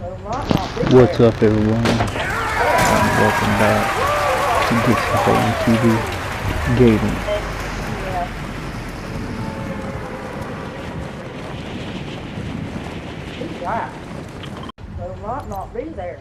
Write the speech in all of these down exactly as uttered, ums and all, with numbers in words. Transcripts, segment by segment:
What's up, everyone? Welcome back to Get Simple on T V Gaming. They might not be there.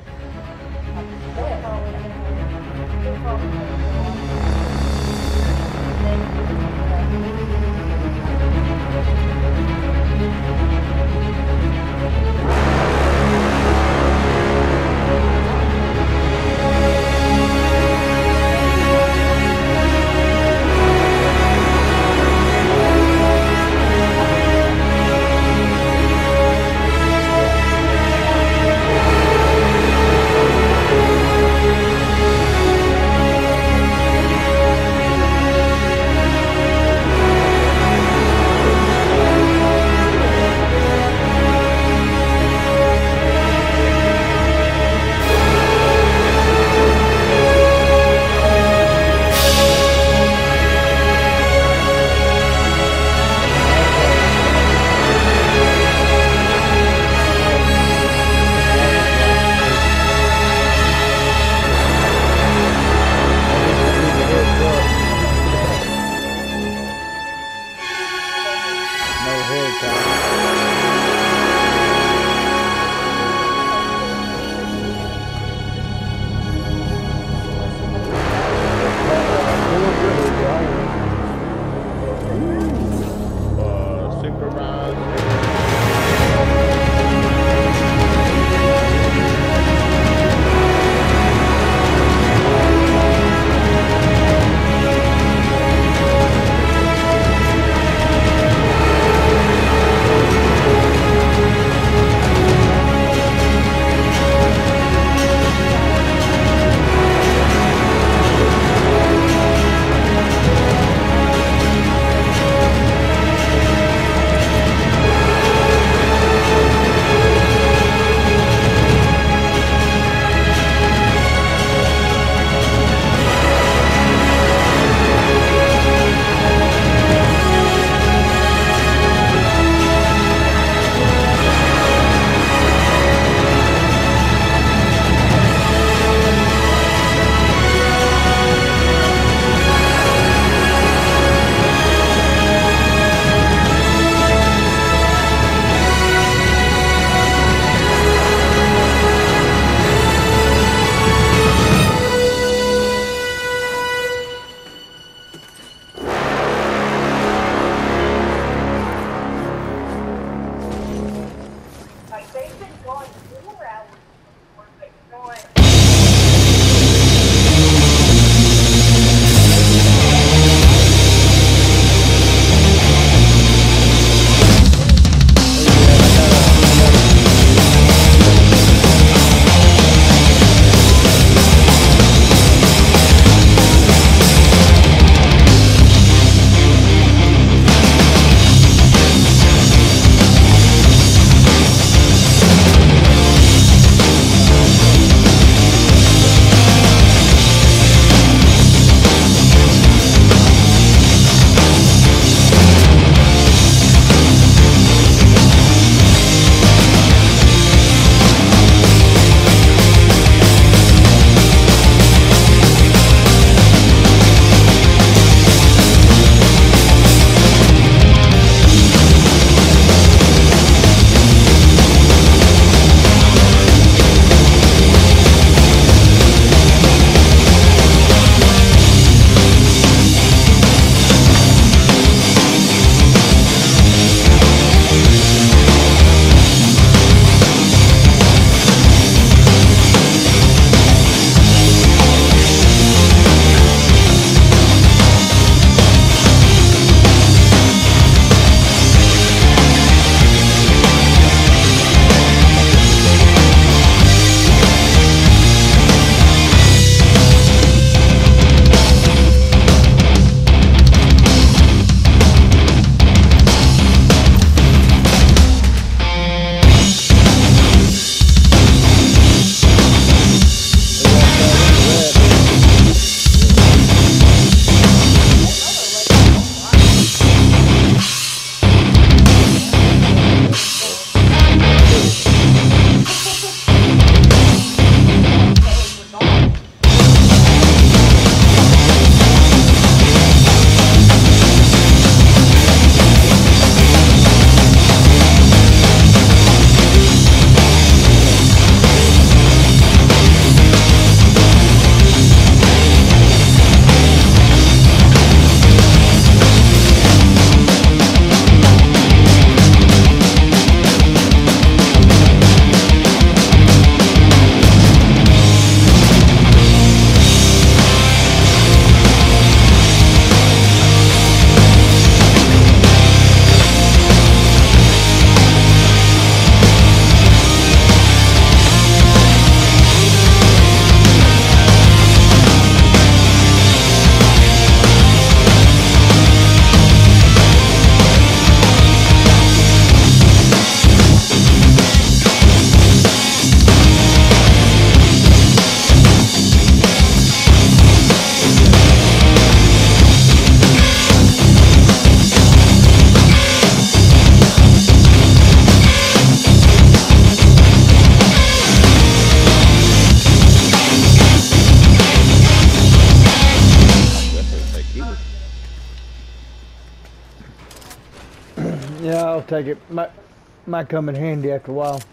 take it. Might, might come in handy after a while.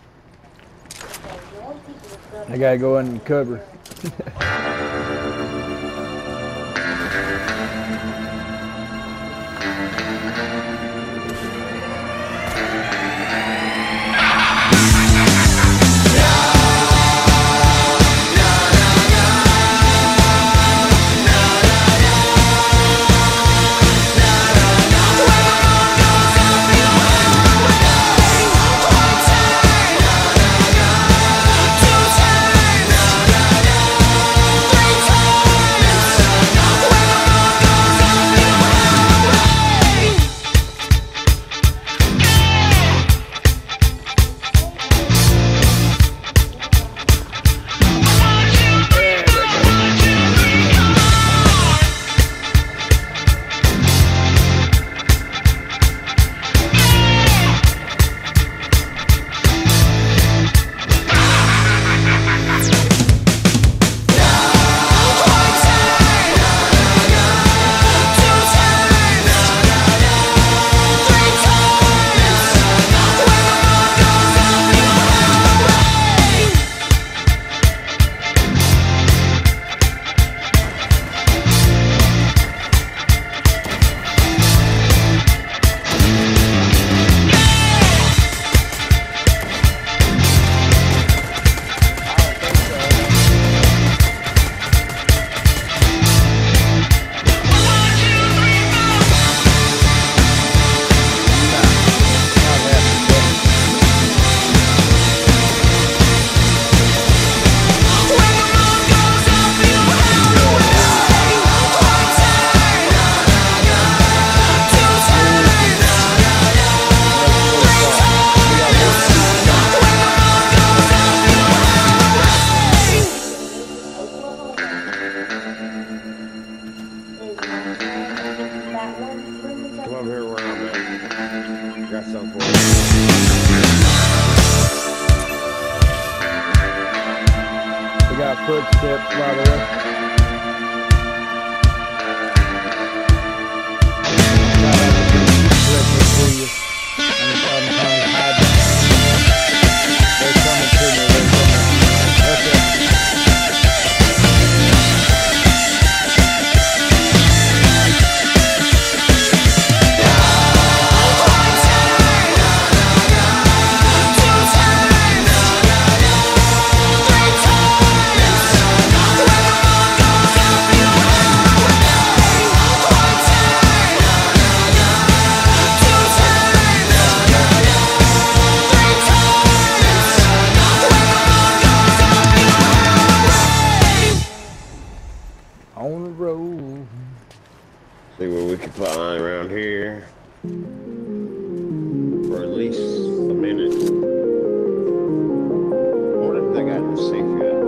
I gotta go in and cover. Come over here where I'm at. Got something for you. We got footsteps, by the way. On the road. See what we can find around here for at least a minute. What if they got the safe yet?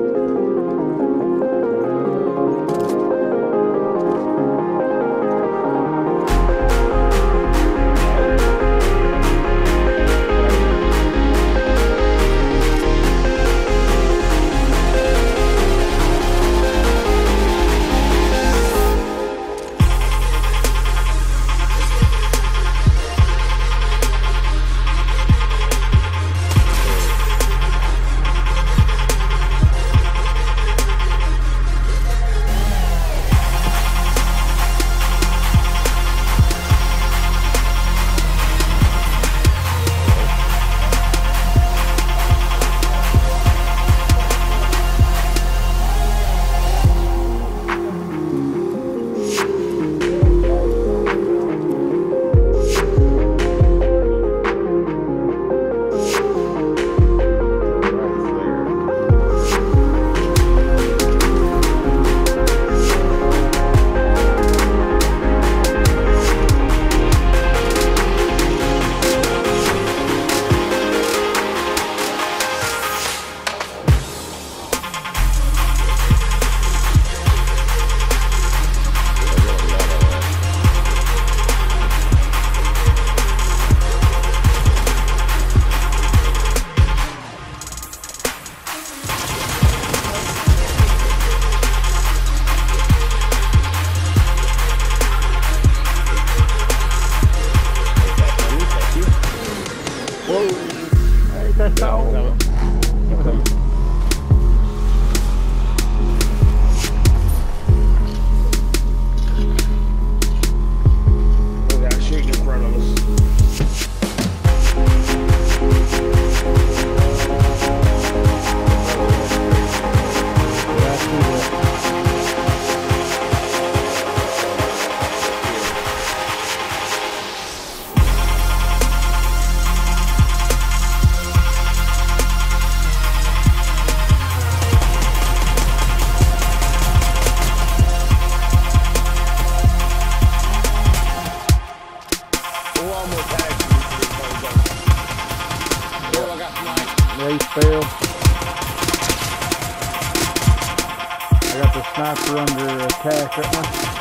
got the sniper under attack right now.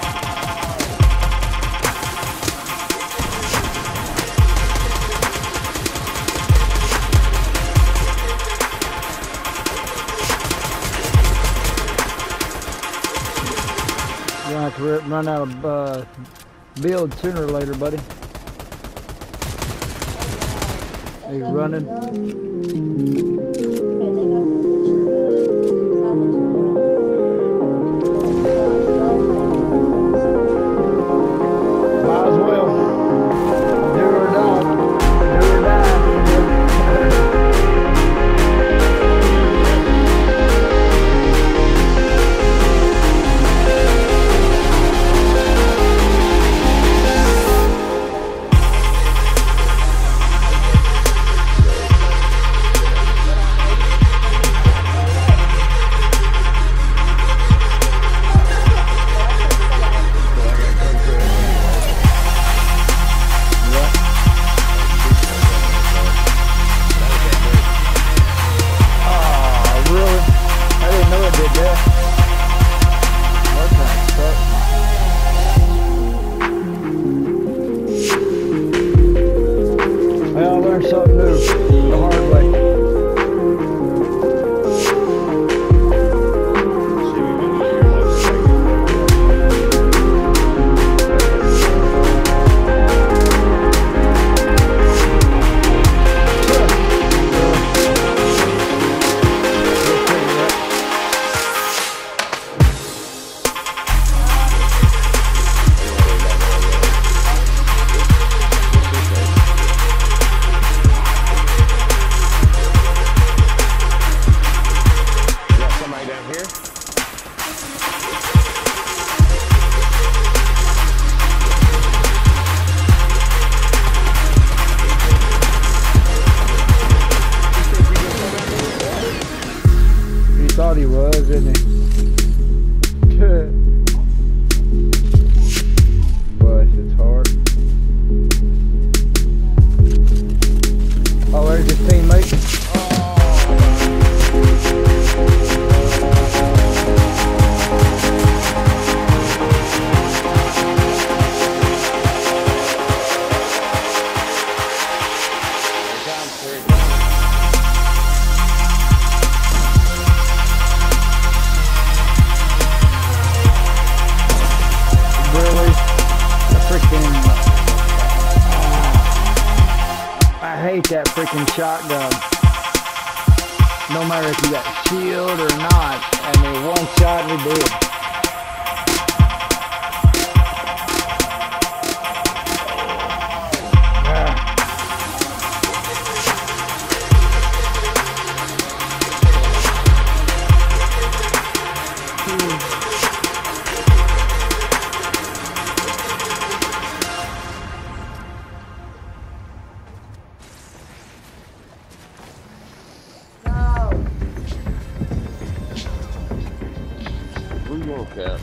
You're gonna have to run out of uh, build sooner or later, buddy. Are you running? Might as well. Do or die. Do or die. Something new the hard way. Thought he was, didn't he? But it's hard. Oh, there's his teammate. I hate that freaking shotgun. No matter if you got shield or not, I mean, one shot and you're dead. Where you going, Cap?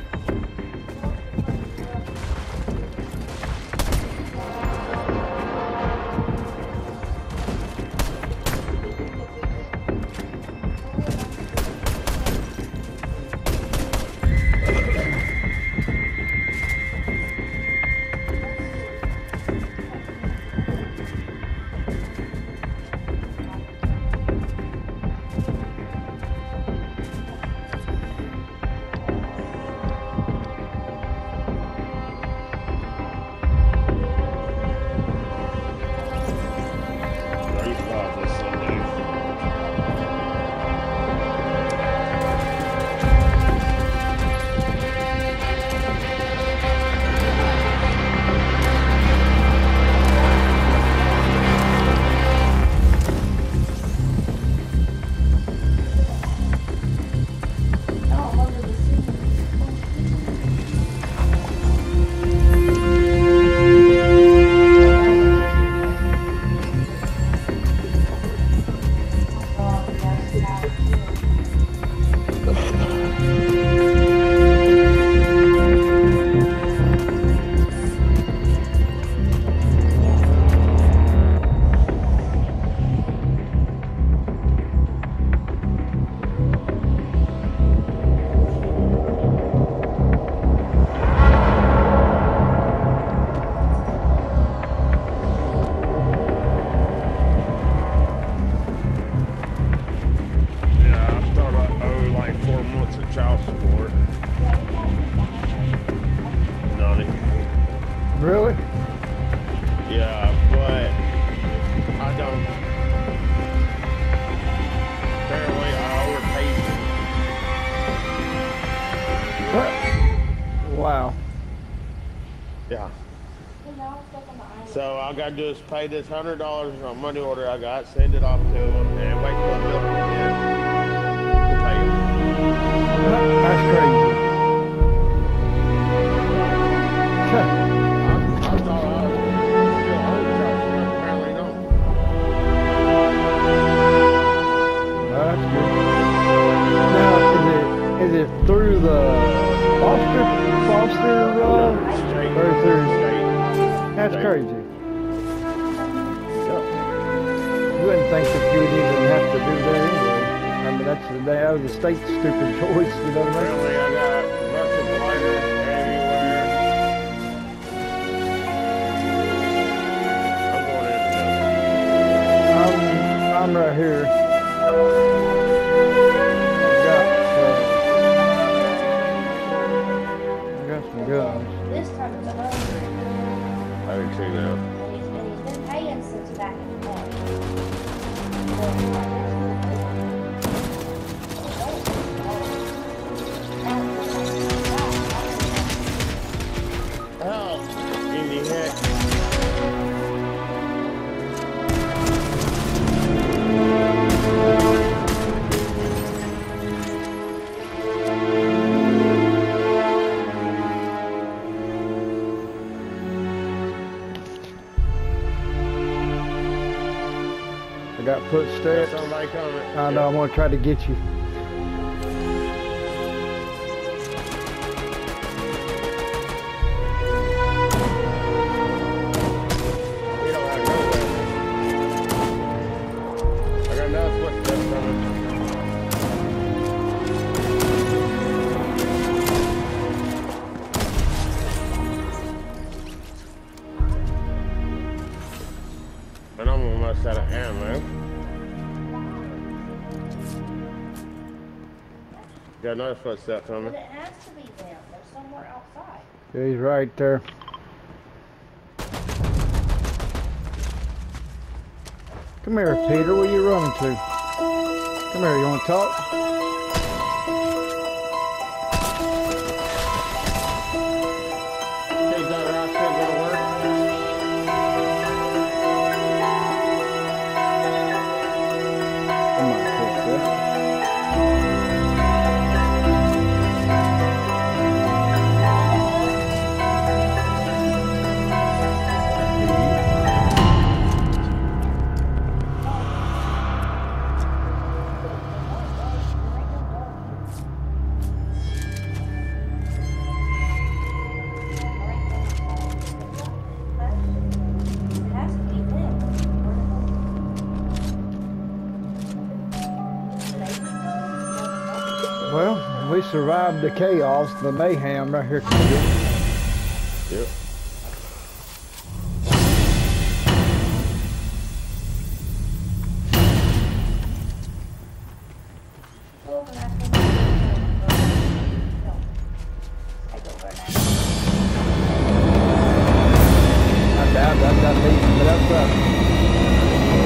all I gotta do is pay this hundred dollars on money order I got, send it off to them, and wait till the bill comes in to pay them. That's crazy. I, I thought I was still home trucks, but apparently don't. That's good. Now, is it is it through the Foster Foster uh, Straight, or through? straight. That's Straight. crazy. You wouldn't think that you would even have to do that anyway. I mean, that's the that was the state's stupid choice. You know what I mean? Apparently I got Russian fighters everywhere. I'm going in the I'm I'm right here. I got uh, I got some guns. This time it's a hundred. I didn't see now. And he's, and he's been paying since back in March. How in the heck? I got footsteps. Somebody coming. I know I'm gonna try to get you. We don't have no weapons. I got another footstep coming. And I'm almost out of ammo. Got another footstep But coming. it has to be them. They're somewhere outside. He's right there. Come here, Peter. Where you running to? Come here. You want to talk? Hey, is that rock still gonna work? I might fix that. It has to be them. Well, we survived the chaos, the mayhem right here. Yep. I doubt that got beaten, but that's right.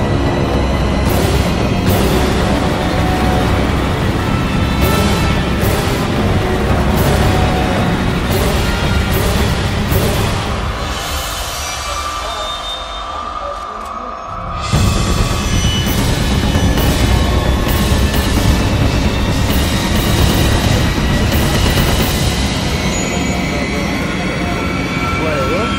Wait, what?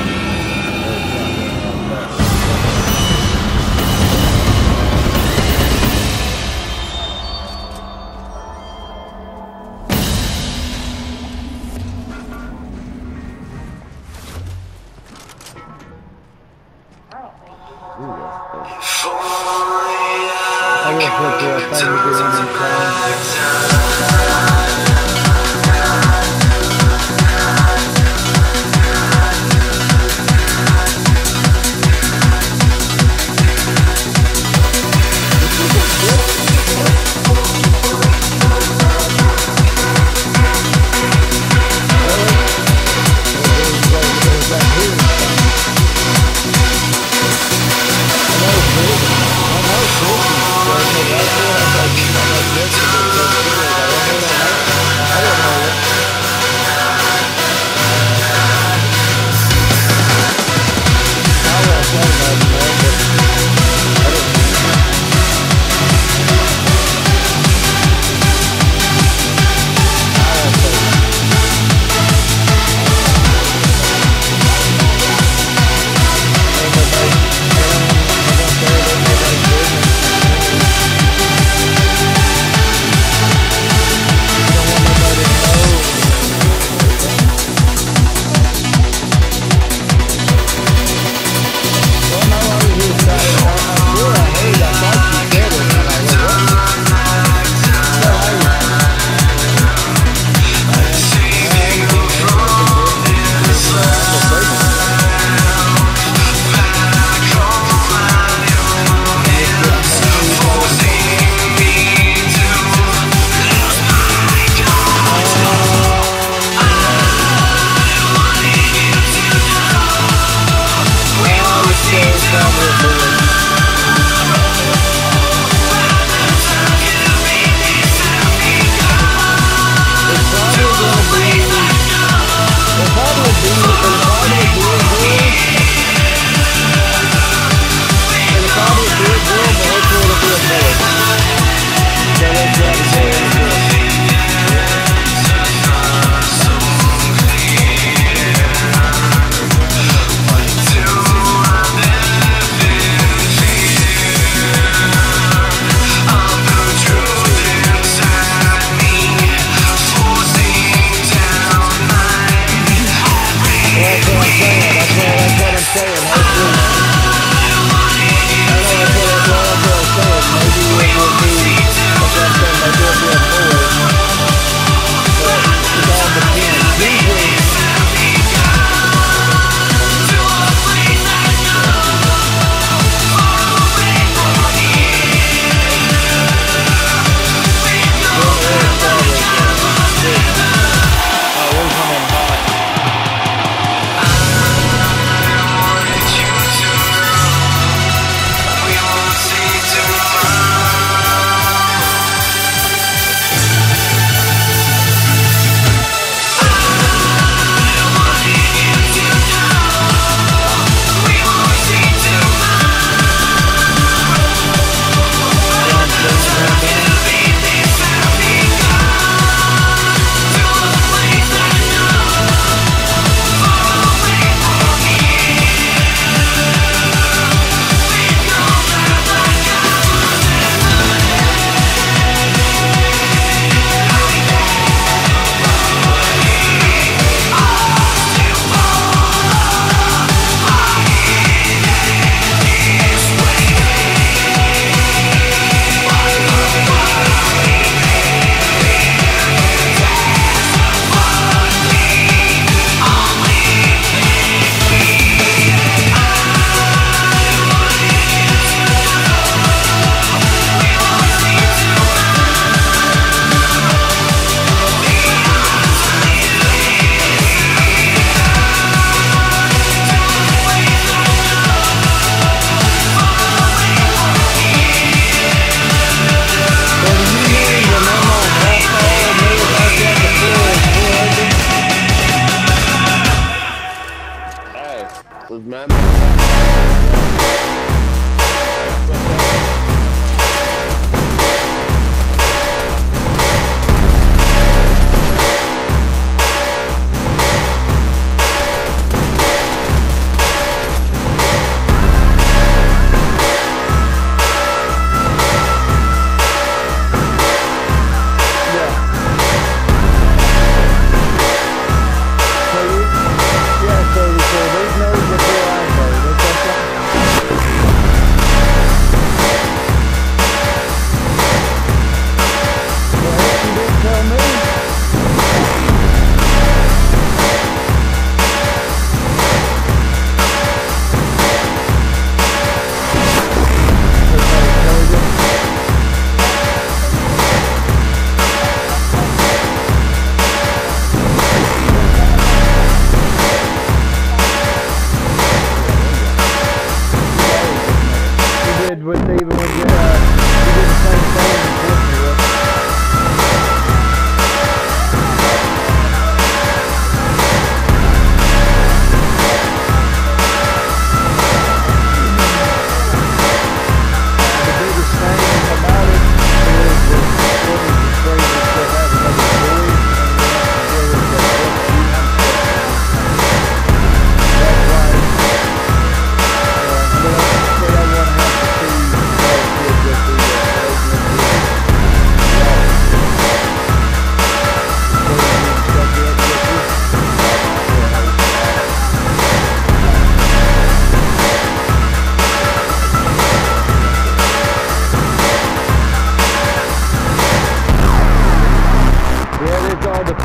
I guess what the thing to do in time. I know,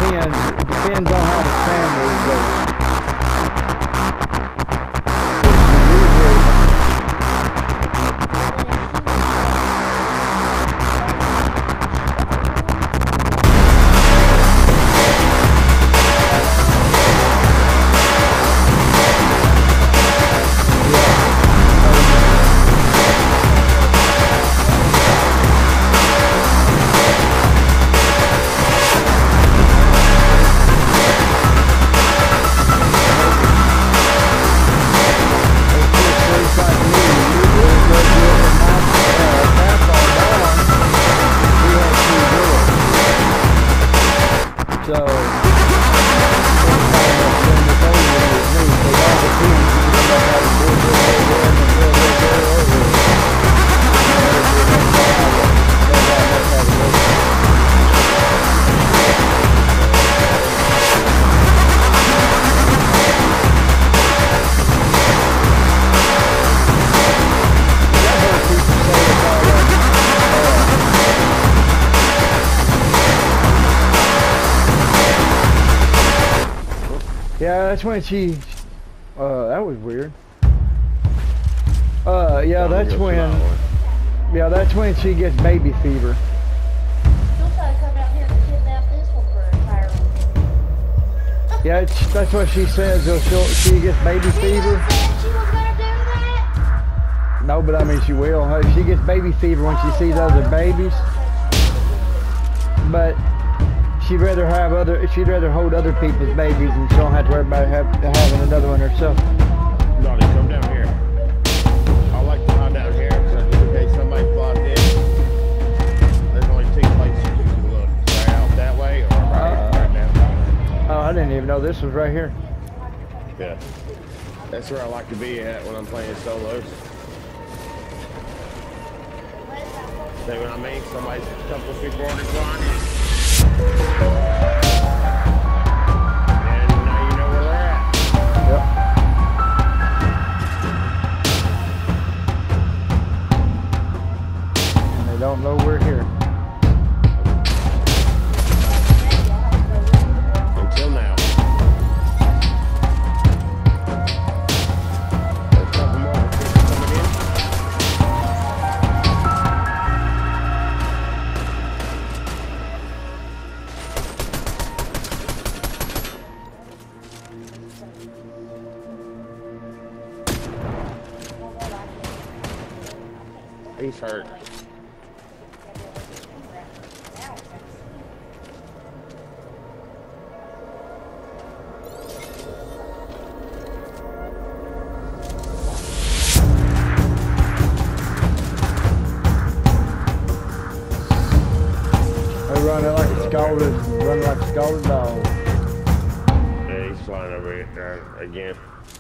depends. It depends on how the family goes. Yeah, that's when she, uh, that was weird. Uh, yeah, that's when, yeah, that's when she gets baby fever. She'll try to come out here and kidnap this one for a entire week. Yeah, it's, that's what she says. She'll, she'll, she gets baby She fever. done said she was gonna do that. No, but I mean she will. Huh? She gets baby fever when she sees other babies. But she'd rather have other. She'd rather hold other people's babies, and she don't have to worry about have, having another one herself. Donnie, come down here. I like to come down here because just in case somebody flies in, there's only two places you can look. Right out that way or right, Uh, right down. Oh, I didn't even know this was right here. Yeah. That's where I like to be at when I'm playing solos. See what I mean? Somebody's a couple of people on the line. And now you know where they're at. Yep. And they don't know we're here. Until now. There's a couple more people coming in. He's hurt. They running like a scalded, running like a scalded dog. Yeah, he's flying over here uh, again.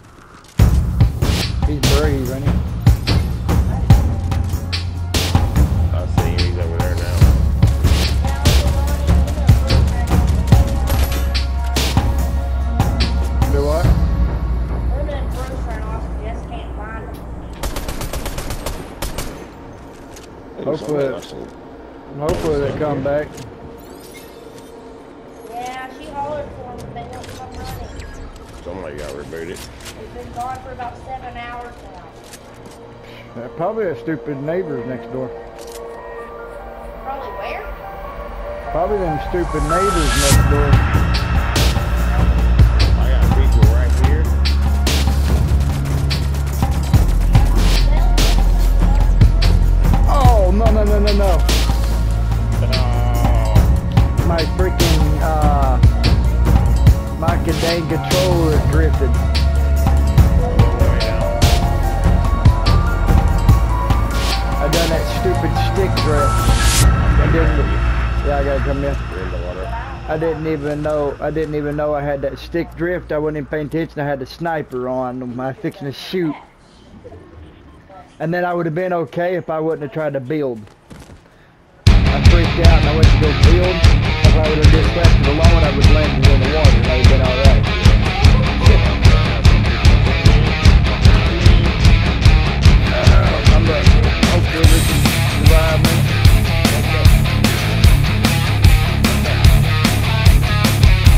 He's brave, ain't he? I see him. He's over there now. Do what? We're doing Bruce right now, we just can't find him. Hopefully, hopefully they come back. Yeah, she hollered for him, but they won't come running. Somebody got rebooted. He's been gone for about seven hours now. Uh, probably a stupid neighbors next door. Probably where? Probably them stupid neighbors next door. I got people right here. Oh, no, no, no, no, no. Oh, My freaking, uh, my dang controller drifted. way out. I done that stupid stick drift. I didn't, yeah, I gotta come in. You're in the water. I didn't even know, I didn't even know I had that stick drift. I wasn't even paying attention. I had the sniper on. I was fixing to shoot. And then I would have been okay if I wouldn't have tried to build. I freaked out and I went to go build. If I would have just left it alone, I would have landed in the water and I would have been alright. uh, I'm ready. Hopefully we can survive, man.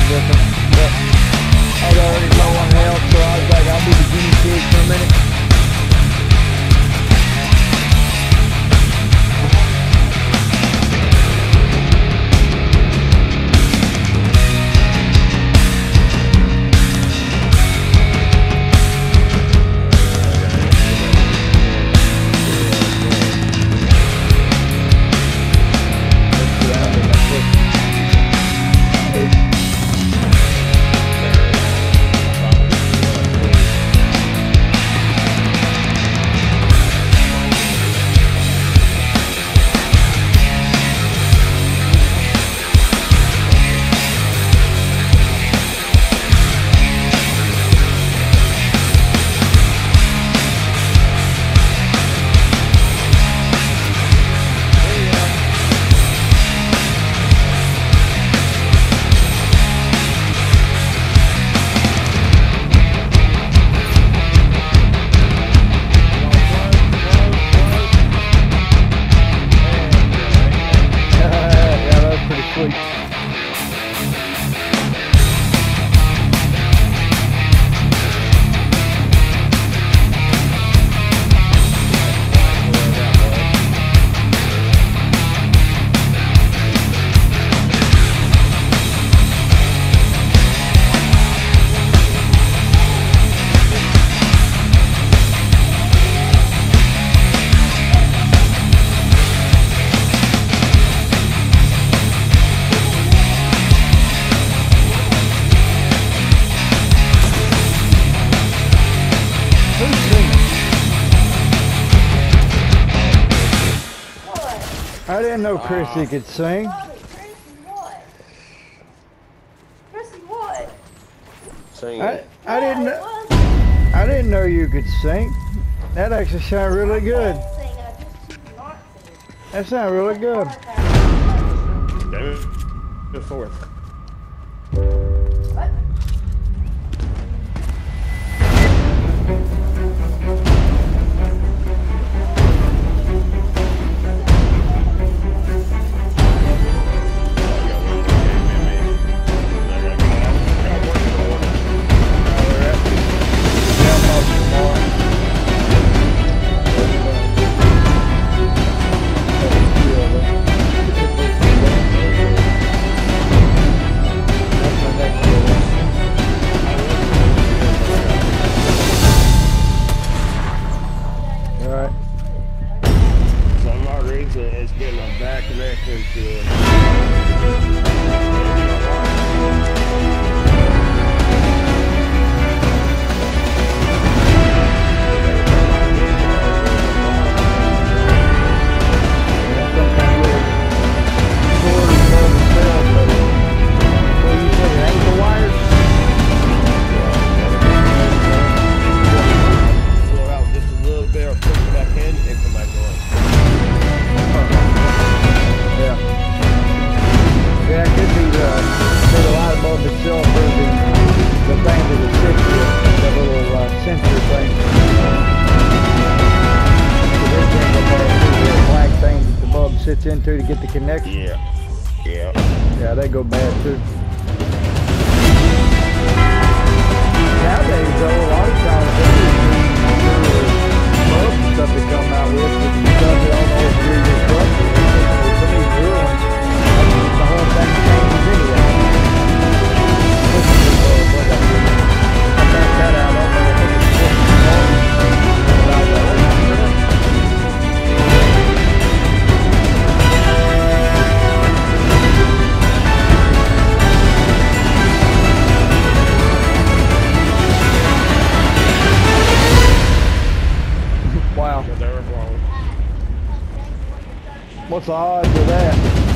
different. But I was already low on health, so I was like, I'll be the guinea pig for a minute. I didn't know Chrissy could sing. Chrissy what? Chrissy what? Sing I, it. I didn't Yeah, it know, was. I didn't know you could sing. That actually sounded really good. I can't sing, I just choose not to. That sounded really good. Go to fourth. What? It's getting a back connection to it. Sits into to get the connection. Yeah, yeah. Yeah, they go bad too. Nowadays, though, a lot of times they use bugs and stuff to come out with, but you stuff that all the old previous bugs. Some of these newer ones, the whole thing changes anyway. This is the bug, what I did. I found that out on there. I think it's fourteen morning. And I was like, oh my goodness. Wow. What's the odds of that?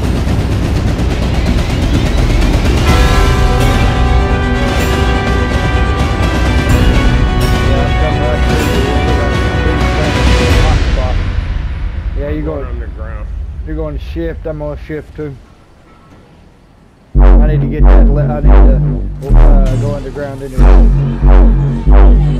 Yeah, I'm coming right through the hot spot. Yeah, you're going underground. You're going to shift. I'm going to shift too. I need to get that. I need to uh, go underground anyway.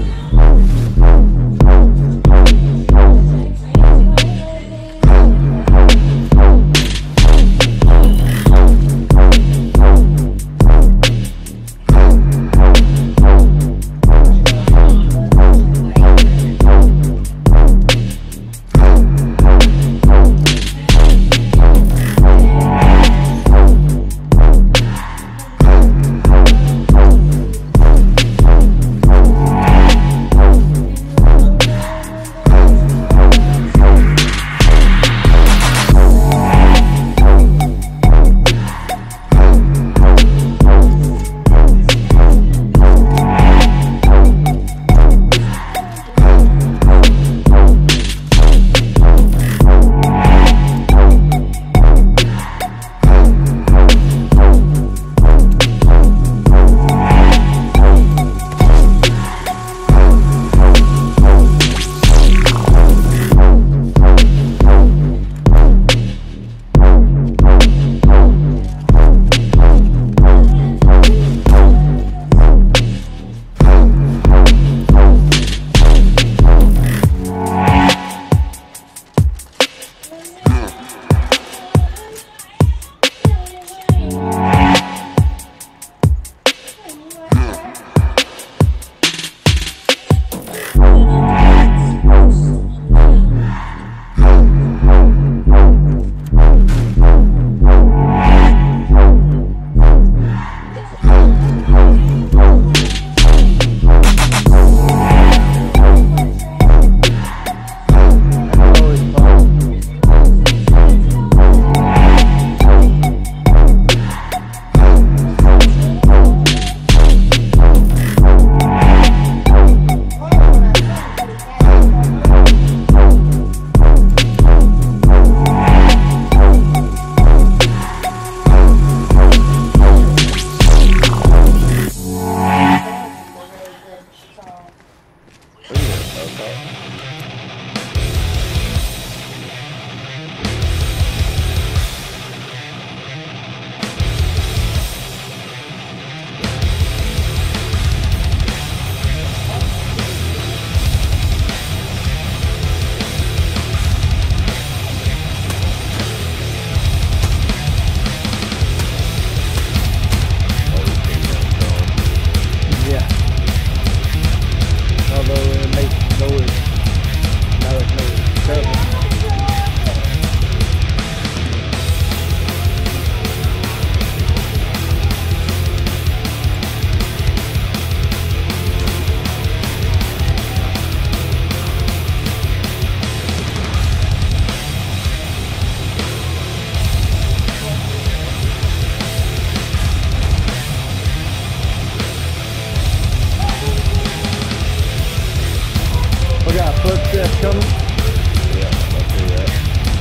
coming? Yeah, let's do that.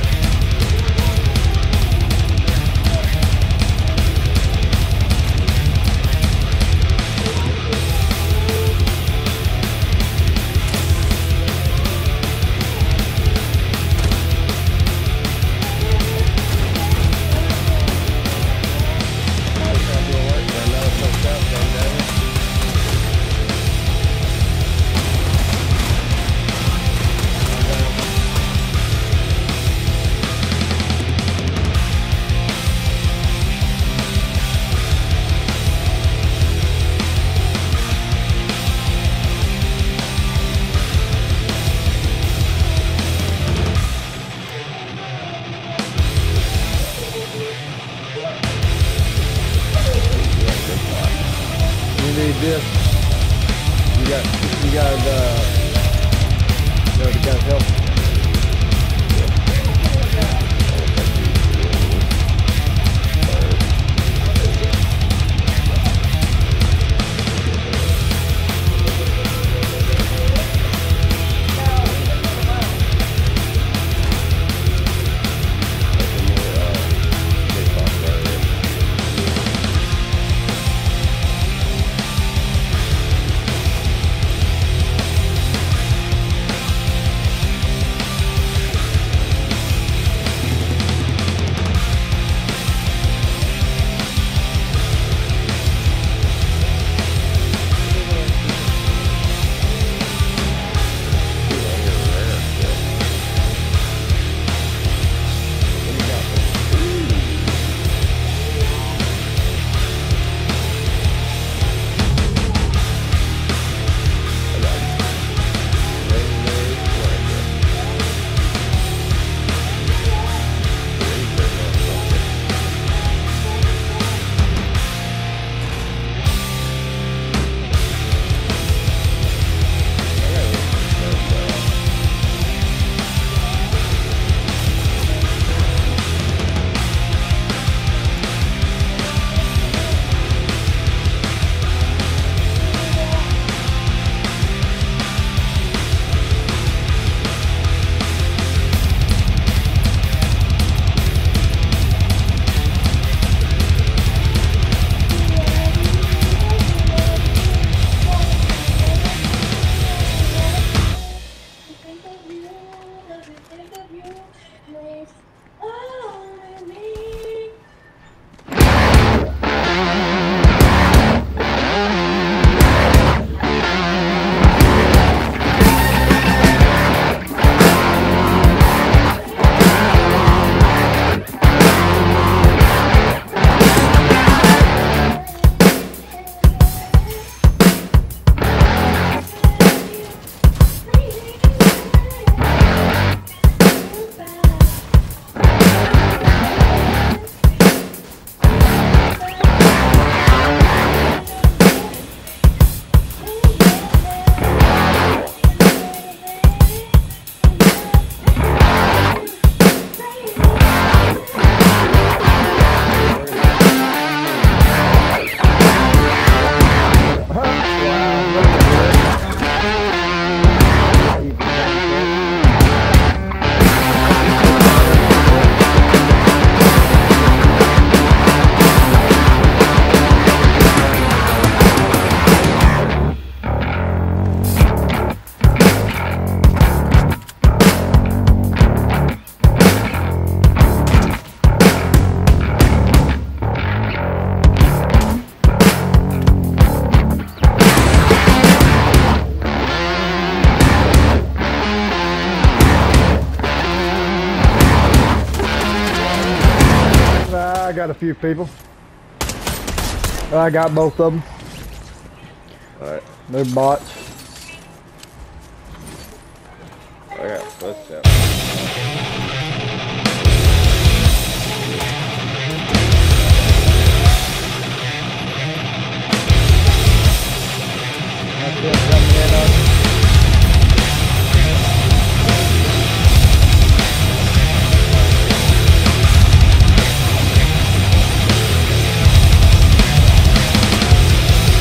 You need this. You got, you got, uh, you already got help. I got a few people. I got both of them. Alright. They're bots. I got footsteps. That's it, coming in on.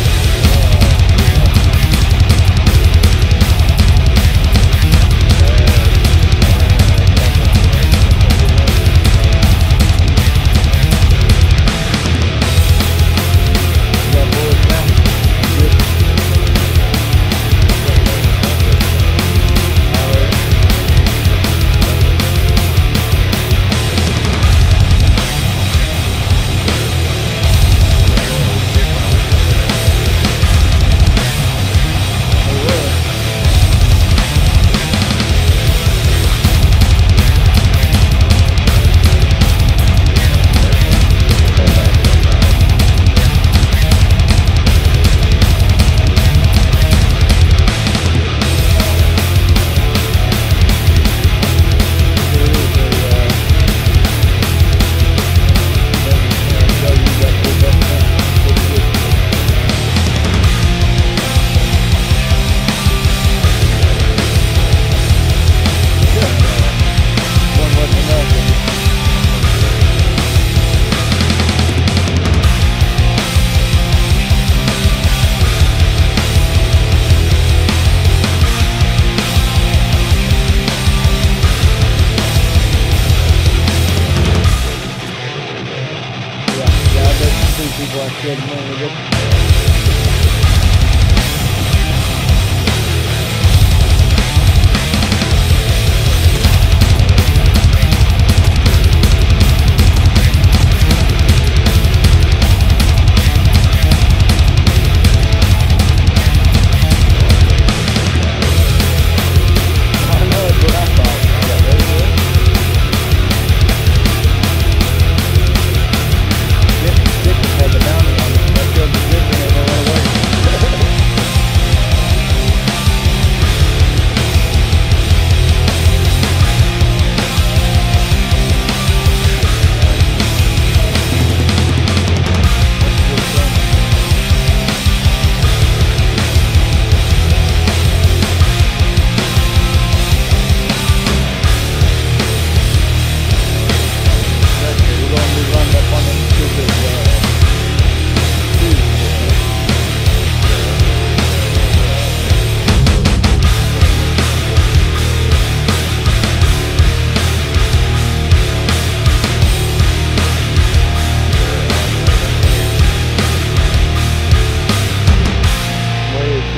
Yeah.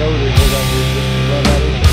shoulders look like you're just run out of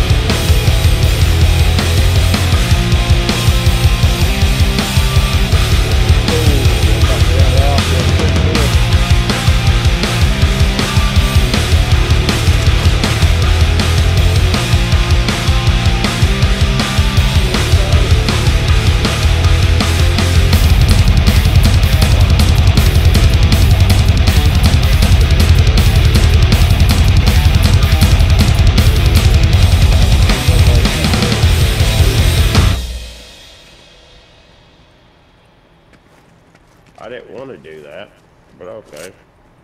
I didn't want to do that, but okay.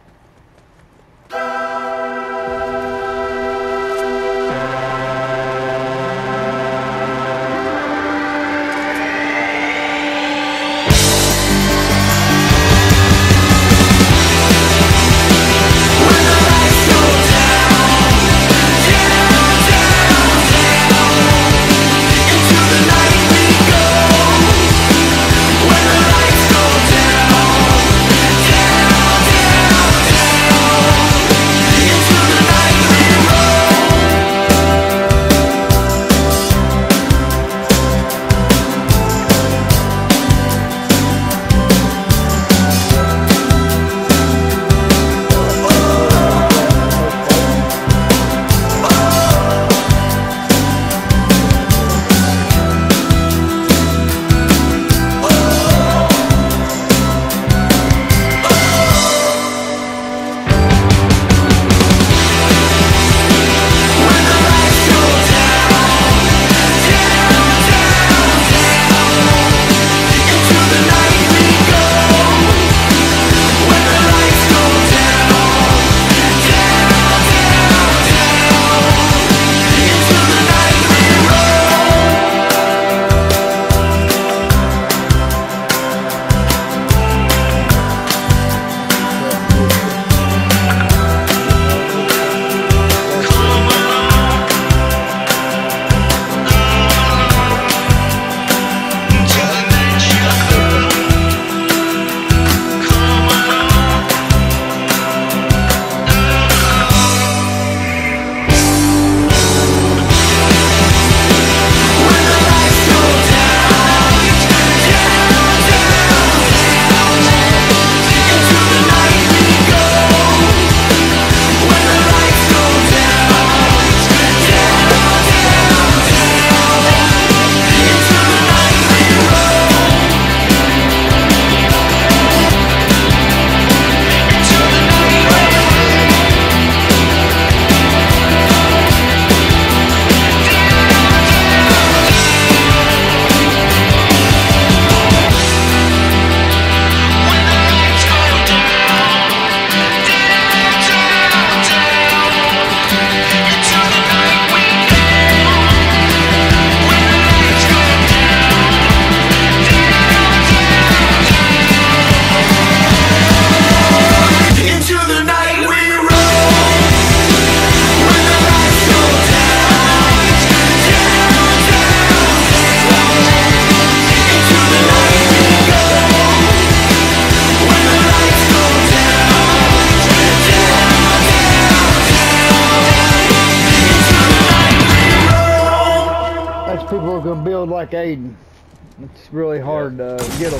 people are gonna build like Aiden. It's really hard yeah. to get them.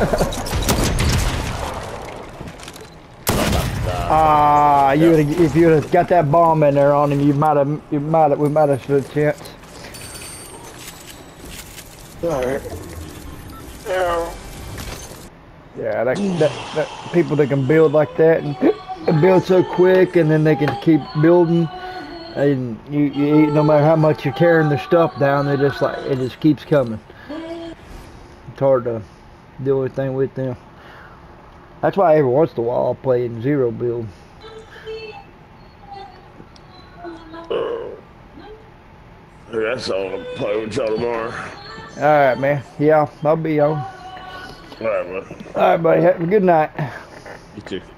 Ah, uh, you yeah. if you would have got that bomb in there on him, you might have, you might have, we might have stood a chance. All right. Yeah. Yeah, that, that, that people that can build like that and, and build so quick, and then they can keep building, and you, you eat, no matter how much you're carrying their stuff down, they just like it just keeps coming. It's hard to do anything with them. That's why every once in a while I'll play in zero build. That's all. I'll play with y'all tomorrow. All right, man. Yeah, I'll be on. All right, man. All right, buddy. Have a good night. You too.